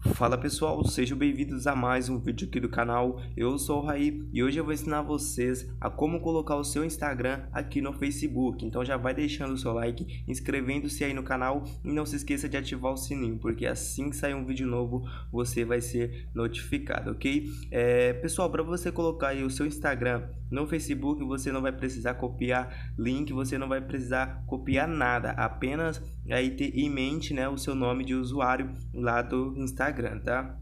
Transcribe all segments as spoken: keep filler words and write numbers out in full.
Fala pessoal, sejam bem-vindos a mais um vídeo aqui do canal. Eu sou o Raí e hoje eu vou ensinar vocês a como colocar o seu Instagram aqui no Facebook. Então já vai deixando o seu like, inscrevendo-se aí no canal e não se esqueça de ativar o sininho, porque assim que sair um vídeo novo você vai ser notificado, ok? É, pessoal, para você colocar aí o seu Instagram no Facebook, você não vai precisar copiar link, você não vai precisar copiar nada, apenas aí ter em mente, né, o seu nome de usuário lá do Instagram, tá?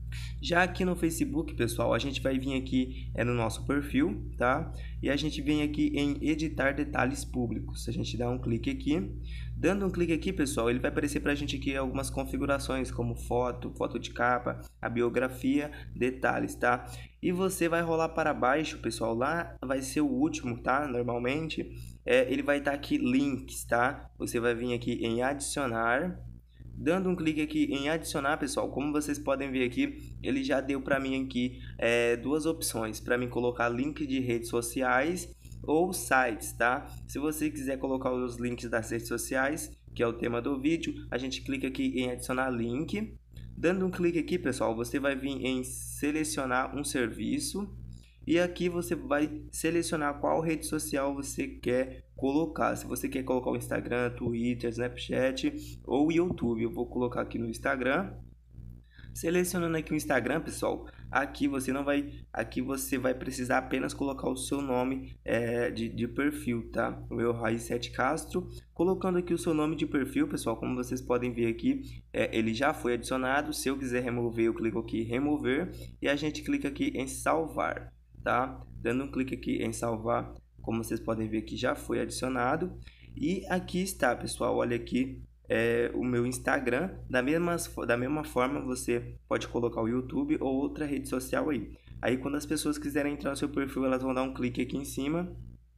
Já aqui no Facebook, pessoal, a gente vai vir aqui é no nosso perfil, tá? E a gente vem aqui em editar detalhes públicos. A gente dá um clique aqui. Dando um clique aqui, pessoal, ele vai aparecer pra gente aqui algumas configurações, como foto, foto de capa, a biografia, detalhes, tá? E você vai rolar para baixo, pessoal, lá vai ser o último, tá? Normalmente, é, ele vai estar aqui links, tá? Você vai vir aqui em adicionar. Dando um clique aqui em adicionar, pessoal, como vocês podem ver aqui, ele já deu para mim aqui é, duas opções, para mim colocar link de redes sociais ou sites, tá? Se você quiser colocar os links das redes sociais, que é o tema do vídeo, a gente clica aqui em adicionar link. Dando um clique aqui, pessoal, você vai vir em selecionar um serviço. E aqui você vai selecionar qual rede social você quer colocar. Se você quer colocar o Instagram, Twitter, Snapchat ou YouTube. Eu vou colocar aqui no Instagram. Selecionando aqui o Instagram, pessoal, aqui você não vai, aqui você vai precisar apenas colocar o seu nome é, de, de perfil, tá? O meu Raí sete Castro. Colocando aqui o seu nome de perfil, pessoal, como vocês podem ver aqui, é, ele já foi adicionado. Se eu quiser remover, eu clico aqui em remover e a gente clica aqui em salvar. Tá? Dando um clique aqui em salvar, como vocês podem ver que já foi adicionado. E aqui está, pessoal, olha aqui é, o meu Instagram. Da mesma, da mesma forma você pode colocar o YouTube ou outra rede social aí. Aí quando as pessoas quiserem entrar no seu perfil, elas vão dar um clique aqui em cima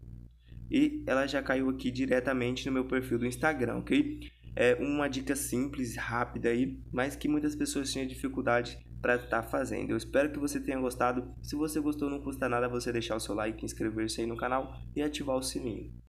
e ela já caiu aqui diretamente no meu perfil do Instagram, ok? É uma dica simples, rápida aí, mas que muitas pessoas tinham dificuldade para estar tá fazendo. Eu espero que você tenha gostado. Se você gostou, não custa nada você deixar o seu like, inscrever-se aí no canal e ativar o sininho.